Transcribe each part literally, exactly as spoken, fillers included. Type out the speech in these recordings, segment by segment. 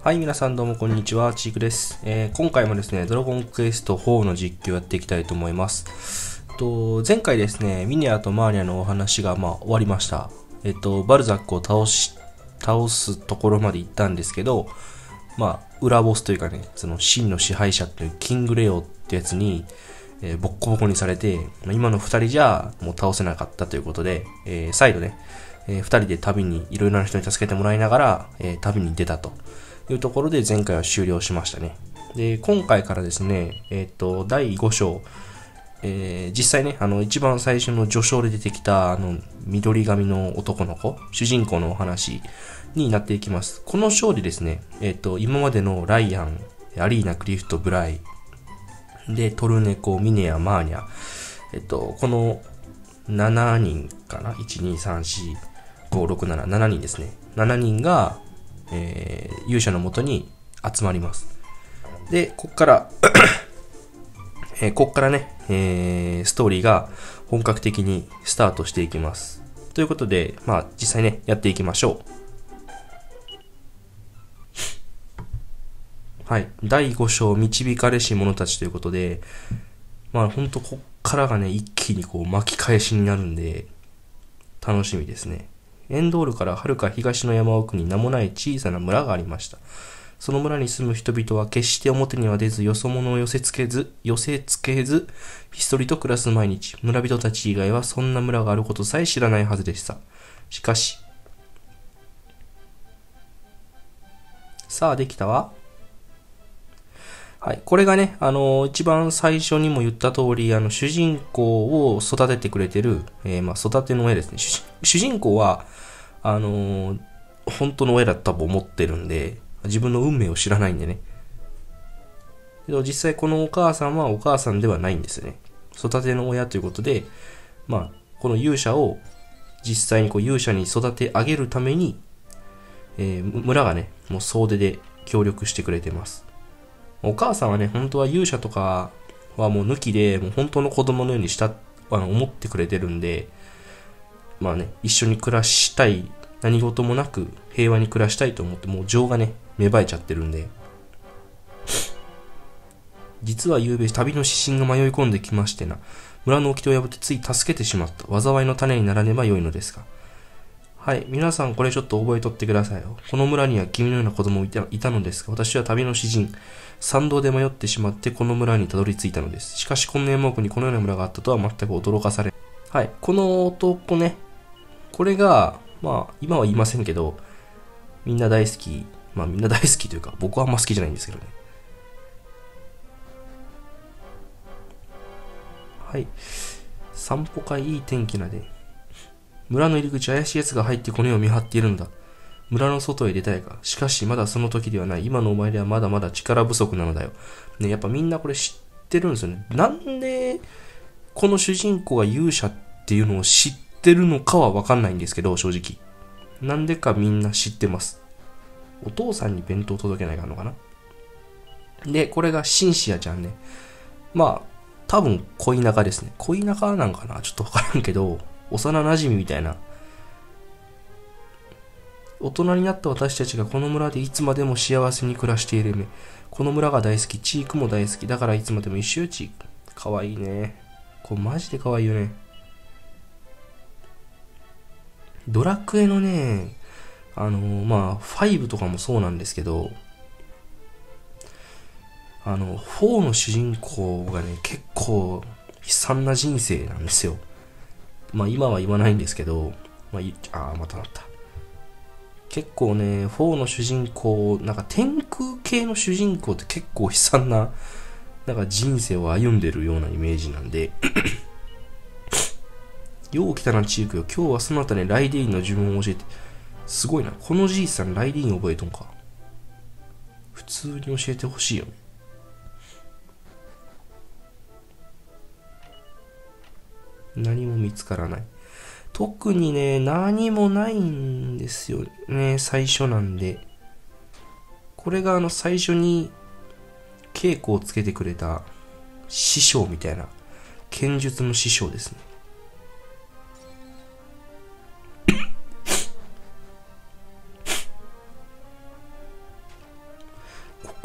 はい、皆さんどうもこんにちは、チークです。えー、今回もですね、ドラゴンクエストフォーの実況をやっていきたいと思います。と前回ですね、ミネアとマーニャのお話がまあ終わりました。えっと、バルザックを倒し、倒すところまで行ったんですけど、まあ、裏ボスというかね、その真の支配者というキングレオってやつに、えー、ボッコボコにされて、今の二人じゃもう倒せなかったということで、えー、再度ね、えー、二人で旅に、いろいろな人に助けてもらいながら、えー、旅に出たというところで前回は終了しましたね。で、今回からですね、えっと、だいご章、えー、実際ね、あの、一番最初の序章で出てきた、あの、緑髪の男の子、主人公のお話になっていきます。この章でですね、えっと、今までのライアン、アリーナ、クリフト、ブライ、で、トルネコ、ミネア、マーニャ、えっと、このしちにんかな ?いち、に、さん、よん、ご、ろく、なな、しちにんですね。しちにんが、えー、勇者のもとに集まります。で、こっから、えー、こっからね、えー、ストーリーが本格的にスタートしていきます。ということで、まあ、実際ね、やっていきましょう。はい。だいご章、導かれし者たちということで、まあ、ほんとこっからがね、一気にこう巻き返しになるんで、楽しみですね。エンドールからはるか東の山奥に名もない小さな村がありました。その村に住む人々は決して表には出ず、よそ者を寄せつけず、寄せつけず、ひっそりと暮らす毎日。村人たち以外はそんな村があることさえ知らないはずでした。しかし、さあできたわ。はい。これがね、あのー、一番最初にも言った通り、あの、主人公を育ててくれてる、えー、まあ、育ての親ですね。主、主人公は、あのー、本当の親だったと思ってるんで、自分の運命を知らないんでね。けど実際このお母さんはお母さんではないんですよね。育ての親ということで、まあ、この勇者を実際にこう勇者に育て上げるために、えー、村がね、もう総出で協力してくれてます。お母さんはね、本当は勇者とかはもう抜きで、もう本当の子供のようにした、あの、思ってくれてるんで、まあね、一緒に暮らしたい、何事もなく平和に暮らしたいと思って、もう情がね、芽生えちゃってるんで。実は昨べ旅の指針が迷い込んできましてな。村の掟を破ってつい助けてしまった。災いの種にならねばよいのですが。はい。皆さんこれちょっと覚えとってくださいよ。この村には君のような子供いたいたのですが、私は旅の詩人、山道で迷ってしまってこの村にたどり着いたのです。しかしこんな山奥にこのような村があったとは全く驚かされ。はい。この男ね、これが、まあ、今は言いませんけど、みんな大好き。まあみんな大好きというか、僕はあんま好きじゃないんですけどね。はい。散歩会いい天気なで。村の入り口怪しい奴が入ってこの世を見張っているのだ。村の外へ出たいか。しかしまだその時ではない。今のお前ではまだまだ力不足なのだよ。ね、やっぱみんなこれ知ってるんですよね。なんで、この主人公が勇者っていうのを知ってるのかはわかんないんですけど、正直。なんでかみんな知ってます。お父さんに弁当届けないかんのかな。で、これがシンシアちゃんね。まあ、多分恋仲ですね。恋仲なんかなちょっとわからんけど、幼馴染みたいな。大人になった私たちがこの村でいつまでも幸せに暮らしている夢。この村が大好き、チークも大好き。だからいつまでも一緒よ、チーク。かわいいね。これマジでかわいいよね。ドラクエのね、あのー、まあ、ファイブとかもそうなんですけど、あの、フォーの主人公がね、結構悲惨な人生なんですよ。まあ今は言わないんですけど、まあ、あー、またなった。結構ね、フォーの主人公、なんか天空系の主人公って結構悲惨な、なんか人生を歩んでるようなイメージなんで、よう来たなチークよ、今日はそなたにライディーンの呪文を教えて、すごいな、このじいさんライディーン覚えとんか。普通に教えてほしいよね。何も見つからない。特にね、何もないんですよね、最初なんで。これがあの最初に稽古をつけてくれた師匠みたいな、剣術の師匠ですね。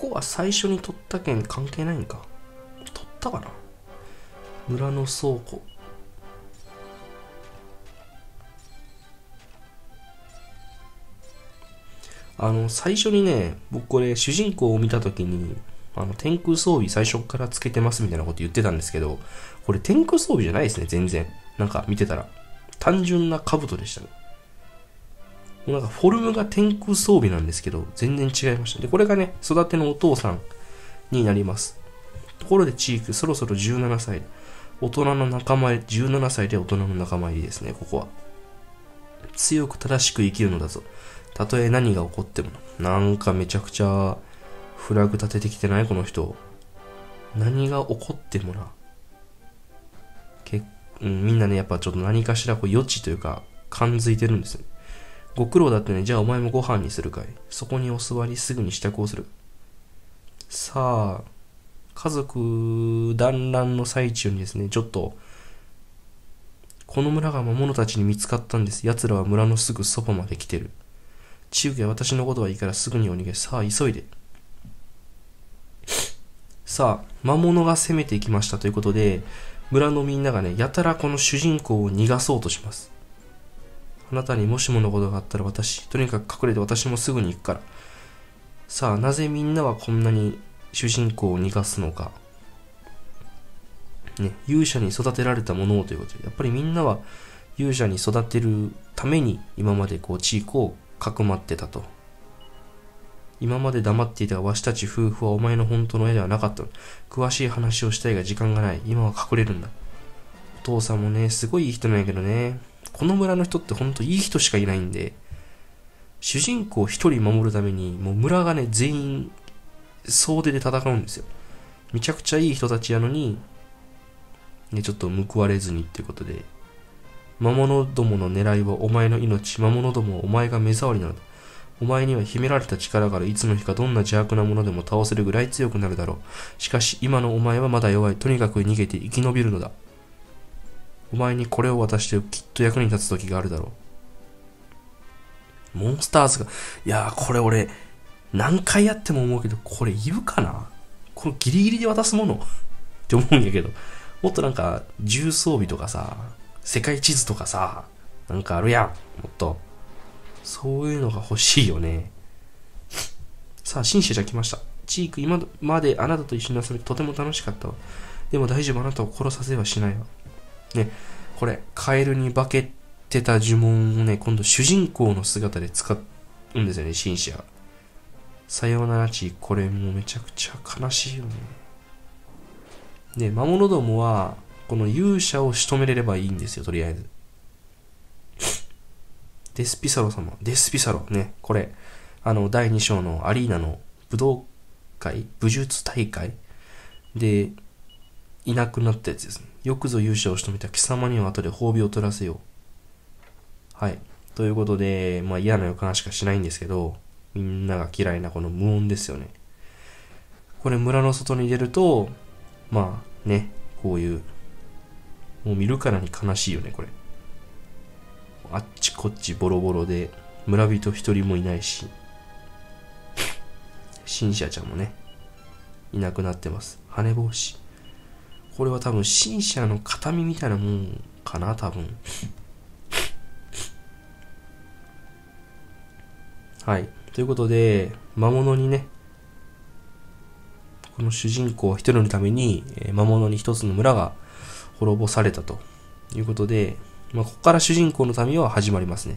こは最初に取った件関係ないんか。取ったかな。村の倉庫。あの、最初にね、僕これ主人公を見たときに、あの、天空装備最初からつけてますみたいなこと言ってたんですけど、これ天空装備じゃないですね、全然。なんか見てたら。単純な兜でしたね。もうなんかフォルムが天空装備なんですけど、全然違いました。で、これがね、育てのお父さんになります。ところでチーク、そろそろじゅうななさい。大人の仲間入り、じゅうななさいで大人の仲間入りですね、ここは。強く正しく生きるのだぞ。たとえ何が起こってもな。なんかめちゃくちゃフラグ立ててきてないこの人。何が起こってもな。け、うん、みんなね、やっぱちょっと何かしらこう余地というか、感づいてるんですよ。ご苦労だってね、じゃあお前もご飯にするかい。そこにお座り、すぐに支度をする。さあ、家族団らんの最中にですね、ちょっと、この村が魔物たちに見つかったんです。奴らは村のすぐそばまで来てる。チウケは私のことはいいからすぐにお逃げ。さあ、急いで。さあ、魔物が攻めていきましたということで、村のみんながね、やたらこの主人公を逃がそうとします。あなたにもしものことがあったら私、とにかく隠れて私もすぐに行くから。さあ、なぜみんなはこんなに主人公を逃がすのか。ね、勇者に育てられたものをということで、やっぱりみんなは勇者に育てるために今までこう地域をかくまってたと。今まで黙っていたわしたち夫婦はお前の本当の親ではなかったの。詳しい話をしたいが時間がない。今は隠れるんだ。お父さんもね、すごいいい人なんやけどね。この村の人って本当いい人しかいないんで、主人公一人守るために、もう村がね、全員総出で戦うんですよ。めちゃくちゃいい人たちやのに、ね、ちょっと報われずにっていうことで、魔物どもの狙いはお前の命、魔物どもはお前が目障りなのだ。お前には秘められた力がある。いつの日かどんな邪悪なものでも倒せるぐらい強くなるだろう。しかし今のお前はまだ弱い。とにかく逃げて生き延びるのだ。お前にこれを渡してきっと役に立つ時があるだろう。モンスターズが、いやーこれ俺、何回やっても思うけど、これいるかな？このギリギリで渡すものって思うんやけど、もっとなんか、重装備とかさ、世界地図とかさ、なんかあるやん。もっと。そういうのが欲しいよね。さあ、紳士じゃ来ました。チーク、今まであなたと一緒に遊びとても楽しかったわ。でも大丈夫、あなたを殺させはしないわ。ね、これ、カエルに化けてた呪文をね、今度主人公の姿で使うんですよね、紳士は。さようならチーク、これもうめちゃくちゃ悲しいよね。で、魔物どもは、この勇者を仕留めれればいいんですよ、とりあえず。デスピサロ様。デスピサロ。ね。これ、あの、だいに章のアリーナの武道会武術大会で、いなくなったやつですね。よくぞ勇者を仕留めた貴様には後で褒美を取らせよう。はい。ということで、まあ嫌な予感しかしないんですけど、みんなが嫌いなこの無音ですよね。これ村の外に出ると、まあね、こういう、もう見るからに悲しいよね、これ。あっちこっちボロボロで、村人一人もいないし、シンシアちゃんもね、いなくなってます。羽帽子。これは多分シンシアの形見みたいなもんかな、多分。はい。ということで、魔物にね、この主人公一人のために、魔物に一つの村が滅ぼされたということで、まあ、ここから主人公の旅は始まりますね。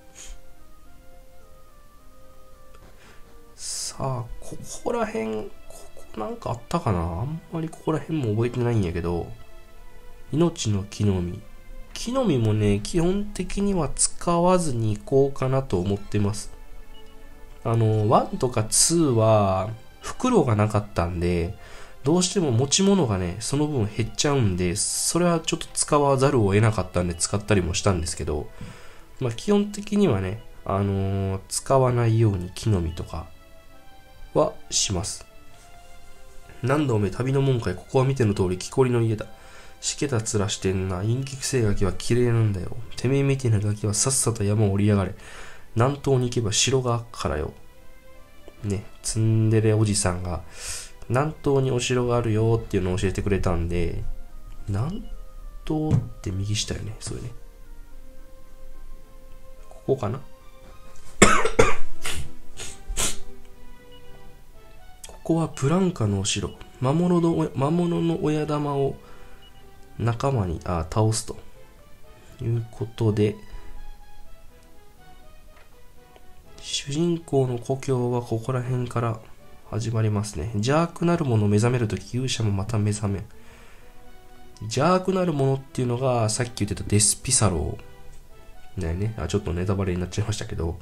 さあ、ここら辺、ここなんかあったかな？あんまりここら辺も覚えてないんやけど、命の木の実。木の実もね、基本的には使わずにいこうかなと思ってます。あの、ワンとかツーは袋がなかったんで、どうしても持ち物がね、その分減っちゃうんで、それはちょっと使わざるを得なかったんで使ったりもしたんですけど、まあ基本的にはね、あのー、使わないように木の実とかはします。何度おめ旅の門かい、ここは見ての通り木こりの家だ。しけた面してんな。陰気癖ガキは綺麗なんだよ。てめえみてえなガキはさっさと山を降りやがれ。南東に行けば城があっからよ。 ね、ツンデレおじさんが、南東にお城があるよっていうのを教えてくれたんで、南東って右下よね、それね。ここかなここはプランカのお城。魔物の、魔物の親玉を仲間にあ倒すということで、主人公の故郷はここら辺から始まりますね。邪悪なるものを目覚めるとき、勇者もまた目覚め。邪悪なるものっていうのが、さっき言ってたデスピサロー。だよね。あ、ちょっとネタバレになっちゃいましたけど。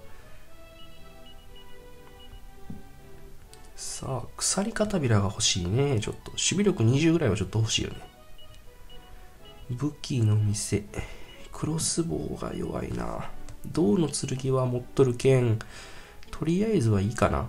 さあ、鎖片びらが欲しいね。ちょっと。守備力にじゅうぐらいはちょっと欲しいよね。武器の店。クロスボウが弱いな。銅の剣は持っとるけん、とりあえずはいいかな。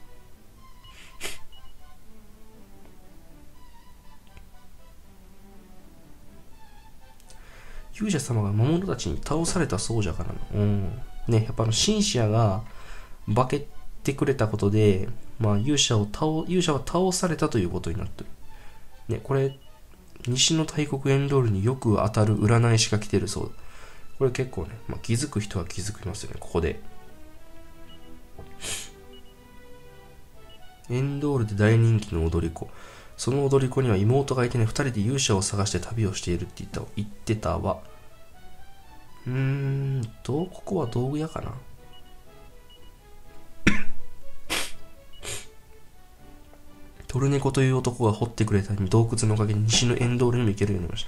勇者様が魔物たちに倒されたそうじゃからな。うん。ね、やっぱあの、シンシアが化けてくれたことで、まあ、勇者を倒、勇者は倒されたということになってる。ね、これ、西の大国エンドールによく当たる占い師が来てるそうだ。これ結構ね、まあ、気づく人は気づきますよね、ここで。エンドールで大人気の踊り子。その踊り子には妹がいてね、二人で勇者を探して旅をしているって言った言ってたわ。うーんと、ここは道具屋かな。トルネコという男が掘ってくれた洞窟のおかげで西のエンドールにも行けるようになりました。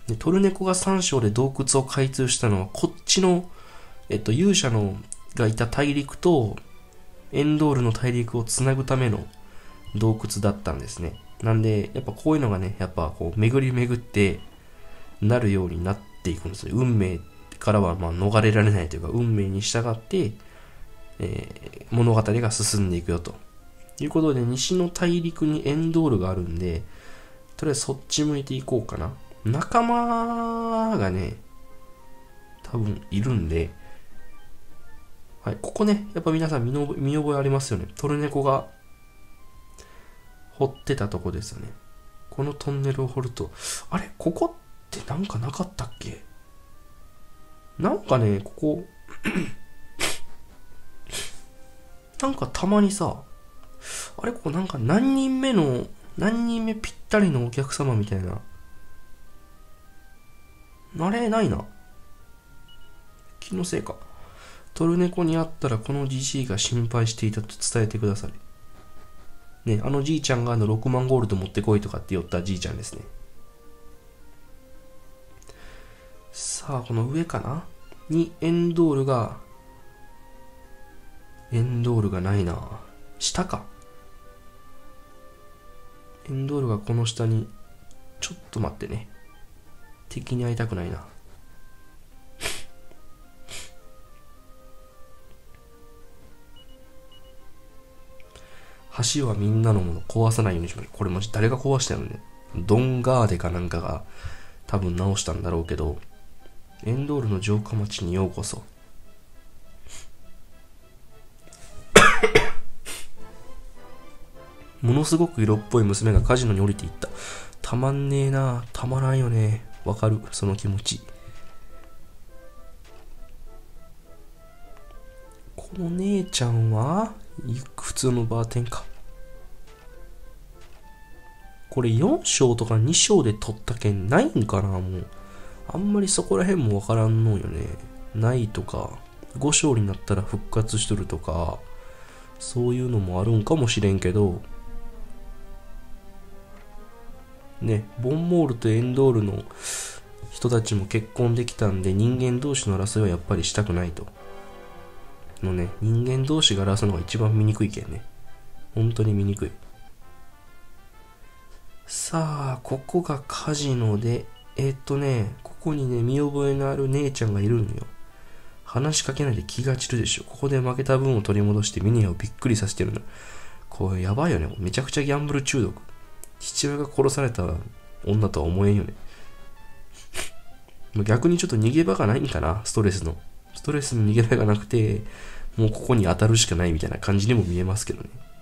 でトルネコが三章で洞窟を開通したのは、こっちの、えっと、勇者のがいた大陸とエンドールの大陸をつなぐための洞窟だったんですね。なんで、やっぱこういうのがね、やっぱこう、巡り巡ってなるようになっていくんですよ。運命からはまあ逃れられないというか、運命に従って、えー、物語が進んでいくよと。ということで、西の大陸にエンドールがあるんで、とりあえずそっち向いていこうかな。仲間がね、多分いるんで、はい、ここね、やっぱ皆さん見の見覚えありますよね。トルネコが掘ってたとこですよね。このトンネルを掘ると、あれここってなんかなかったっけ？なんかね、ここ、なんかたまにさ、あれここなんか何人目の、何人目ぴったりのお客様みたいな。あれないな。気のせいか。トルネコに会ったらこのじじいが心配していたと伝えてください。ね、あのじいちゃんがあのろくまんゴールド持ってこいとかって言ったじいちゃんですね。さあ、この上かなにエンドールが、エンドールがないな。下か。エンドールがこの下に、ちょっと待ってね。敵に会いたくないな。橋はみんなのもの壊さないようにしましょう。これもし誰が壊したのね。ドンガーデかなんかが多分直したんだろうけど、エンドールの城下町にようこそ。ものすごく色っぽい娘がカジノに降りていった。たまんねえな。たまらんよね。わかる、その気持ち。この姉ちゃんは普通のバーテンか。これよん章とかに章で取った件ないんかな。もうあんまりそこら辺もわからんのよね。ないとかご章になったら復活しとるとか、そういうのもあるんかもしれんけどね。ボンモールとエンドールの人たちも結婚できたんで、人間同士の争いはやっぱりしたくないとのね。人間同士が争うのが一番見にくいけんね。本当に見にくい。さあ、ここがカジノで、えー、っとね、ここにね、見覚えのある姉ちゃんがいるんよ。話しかけないで気が散るでしょ。ここで負けた分を取り戻してミニアをびっくりさせてるんだ。これやばいよね。めちゃくちゃギャンブル中毒。父親が殺された女とは思えんよね。逆にちょっと逃げ場がないんかな。ストレスの。ストレスの逃げ場がなくて、もうここに当たるしかないみたいな感じにも見えますけどね。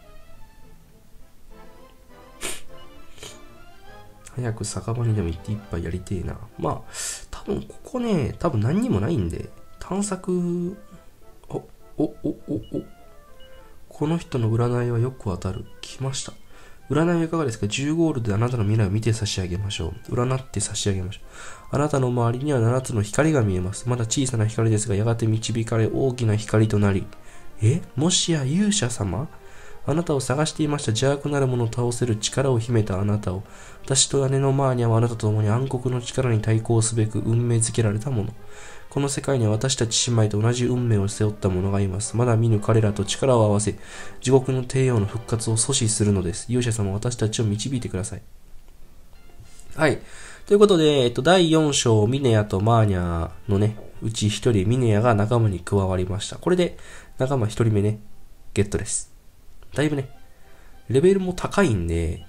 早く酒場にでも行って一杯やりてえな。まあ、多分ここね、多分何にもないんで、探索、お、お、お、お、お、この人の占いはよく当たる。来ました。占いはいかがですか？ じゅう ゴールドであなたの未来を見て差し上げましょう。占って差し上げましょう。あなたの周りにはななつの光が見えます。まだ小さな光ですが、やがて導かれ大きな光となり、え？もしや勇者様？あなたを探していました邪悪なる者を倒せる力を秘めたあなたを、私と姉のマーニャはあなたと共に暗黒の力に対抗すべく運命づけられたもの。この世界には私たち姉妹と同じ運命を背負った者がいます。まだ見ぬ彼らと力を合わせ、地獄の帝王の復活を阻止するのです。勇者様、私たちを導いてください。はい。ということで、えっと、だいよん章、ミネヤとマーニャのね、うちひとり、ミネヤが仲間に加わりました。これで、仲間ひとりめね、ゲットです。だいぶね、レベルも高いんで、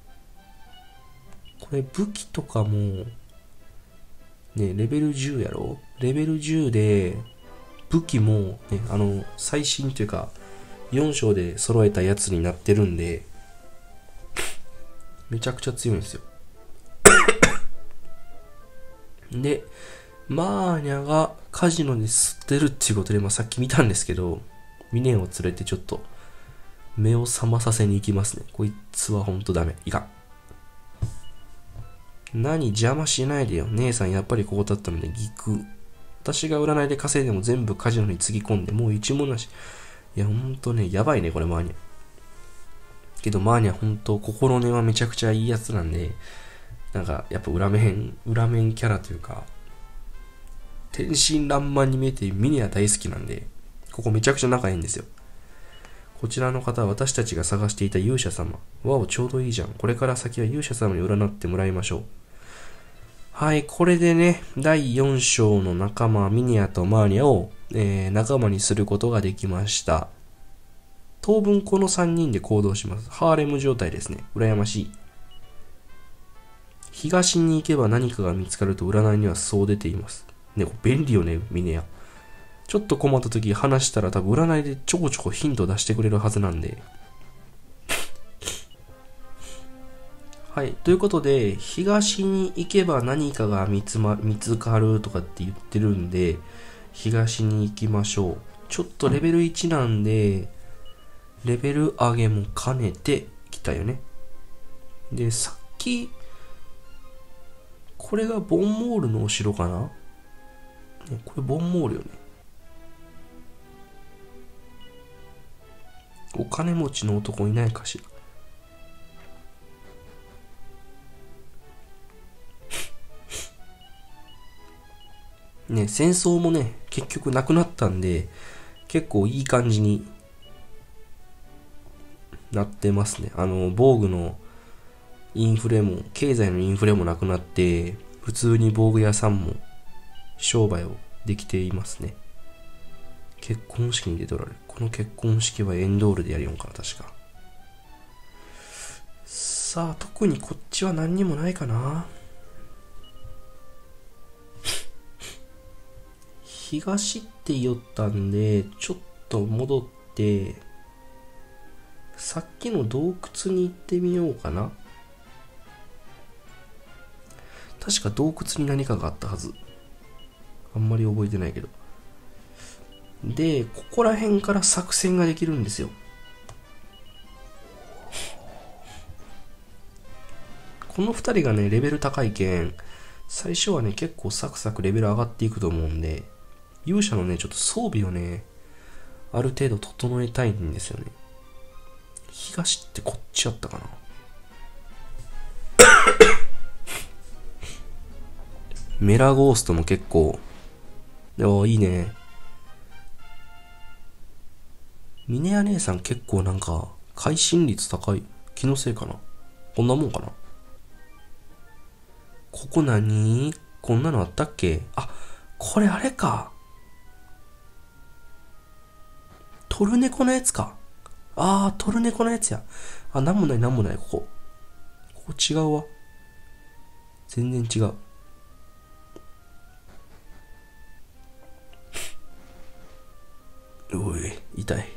これ武器とかも、ね、レベルじゅうやろ？レベルじゅうで、武器も、ね、あの、最新というか、よん章で揃えたやつになってるんで、めちゃくちゃ強いんですよ。で、マーニャがカジノで吸ってるっていうことで、まあ、さっき見たんですけど、ミネを連れてちょっと、目を覚まさせに行きますね。こいつはほんとダメ。いかん。何邪魔しないでよ。姉さんやっぱりここだったのでギク。私が占いで稼いでも全部カジノにつぎ込んでもう一文なし。いやほんとね、やばいねこれマーニャ。けどマーニャほんと心根はめちゃくちゃいいやつなんで、なんかやっぱ裏面、裏面キャラというか、天真爛漫に見えてミネは大好きなんで、ここめちゃくちゃ仲いいんですよ。こちらの方は私たちが探していた勇者様。わお、ちょうどいいじゃん。これから先は勇者様に占ってもらいましょう。はい、これでね、だいよん章の仲間、ミニアとマーニャを、えー、仲間にすることができました。当分このさんにんで行動します。ハーレム状態ですね。羨ましい。東に行けば何かが見つかると占いにはそう出ています。ね、便利よね、ミネア。ちょっと困った時話したら多分占いでちょこちょこヒント出してくれるはずなんで。はい。ということで、東に行けば何かが見つま、見つかるとかって言ってるんで、東に行きましょう。ちょっとレベルいちなんで、レベル上げも兼ねてきたよね。で、さっき、これがボンモールのお城かな？ね、これボンモールよね。お金持ちの男いないかしら。ね、戦争もね、結局なくなったんで、結構いい感じになってますね。あの、防具のインフレも、経済のインフレもなくなって、普通に防具屋さんも商売をできていますね。結婚式に出ておられる。この結婚式はエンドールでやるよんかな、確か。さあ、特にこっちは何にもないかな。東って言ったんで、ちょっと戻って、さっきの洞窟に行ってみようかな。確か洞窟に何かがあったはず。あんまり覚えてないけど。で、ここら辺から作戦ができるんですよ。この二人がね、レベル高いけん、最初はね、結構サクサクレベル上がっていくと思うんで、勇者のね、ちょっと装備をね、ある程度整えたいんですよね。東ってこっちやったかな。メラゴーストも結構、おー、いいね。ミネア姉さん結構なんか、会心率高い。気のせいかな。こんなもんかな。ここ何？こんなのあったっけ？あ、これあれか。トルネコのやつか。あー、トルネコのやつや。あ、なんもないなんもない、ここ。ここ違うわ。全然違う。おい、痛い。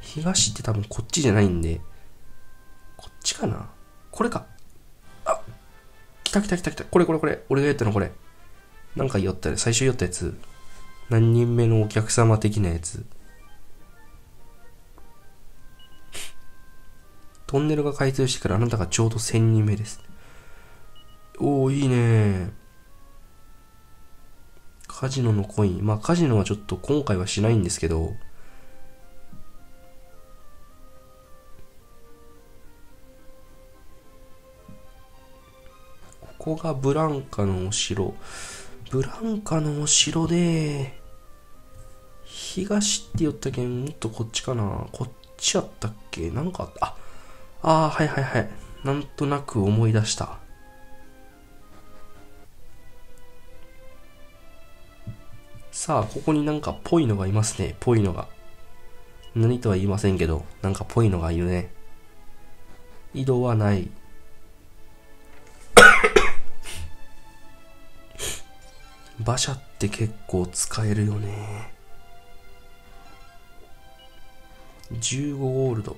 東って多分こっちじゃないんで、こっちかな、これか。あ、来た来た来た来た。これこれこれ。俺が言ったのこれ。なんか言ったね。最初言ったやつ。何人目のお客様的なやつ。トンネルが開通してからあなたがちょうどせんにんめです。おー、いいね。カジノのコイン。まあカジノはちょっと今回はしないんですけど、ここがブランカのお城。ブランカのお城で、東って言ったけん、もっとこっちかな。こっちやったっけ、なんかあった。あ、あー、はいはいはい。なんとなく思い出した。さあ、ここになんかぽいのがいますね。ぽいのが。何とは言いませんけど、なんかぽいのがいるね。移動はない。馬車って結構使えるよね。じゅうごゴールド。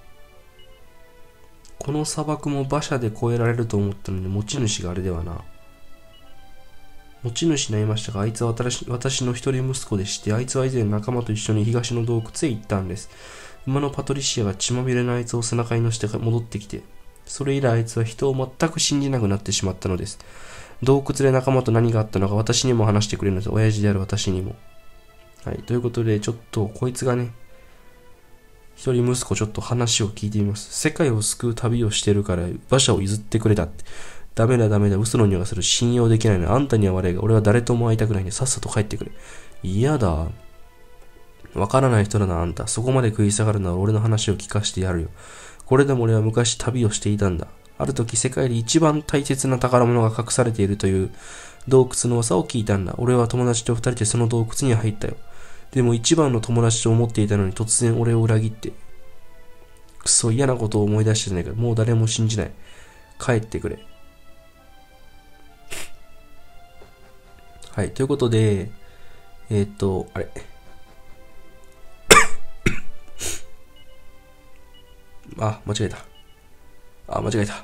この砂漠も馬車で越えられると思ったのに、持ち主があれではな。持ち主になりましたが、あいつは私私の一人息子でして、あいつは以前仲間と一緒に東の洞窟へ行ったんです。馬のパトリシアが血まみれのあいつを背中に乗せて戻ってきて、それ以来あいつは人を全く信じなくなってしまったのです。洞窟で仲間と何があったのか私にも話してくれるのです。親父である私にも。はい、ということで、ちょっとこいつがね、一人息子ちょっと話を聞いてみます。世界を救う旅をしてるから馬車を譲ってくれたって。ダメだダメだ、嘘の匂いがする。信用できないの。あんたには悪いが、俺は誰とも会いたくないんで、さっさと帰ってくれ。嫌だ。わからない人だな、あんた。そこまで食い下がるなら俺の話を聞かせてやるよ。これでも俺は昔旅をしていたんだ。ある時世界で一番大切な宝物が隠されているという洞窟の噂を聞いたんだ。俺は友達と二人でその洞窟に入ったよ。でも一番の友達と思っていたのに突然俺を裏切って。くそ嫌なことを思い出してないから、もう誰も信じない。帰ってくれ。はい、ということで、えー、っと、あれ。あ、間違えた。あ、間違えた。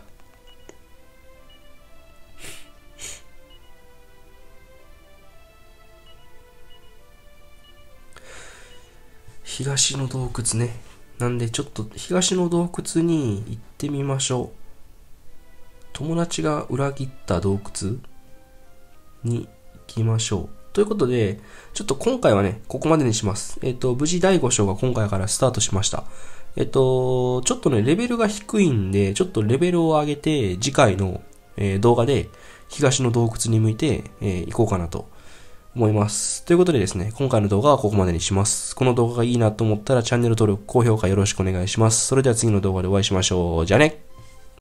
東の洞窟ね。なんでちょっと東の洞窟に行ってみましょう。友達が裏切った洞窟に行きましょう。ということで、ちょっと今回はね、ここまでにします。えっと、無事だいご章が今回からスタートしました。えっと、ちょっとね、レベルが低いんで、ちょっとレベルを上げて、次回の、えー、動画で東の洞窟に向いて、えー、行こうかなと思います。ということでですね、今回の動画はここまでにします。この動画がいいなと思ったらチャンネル登録、高評価よろしくお願いします。それでは次の動画でお会いしましょう。じゃあね。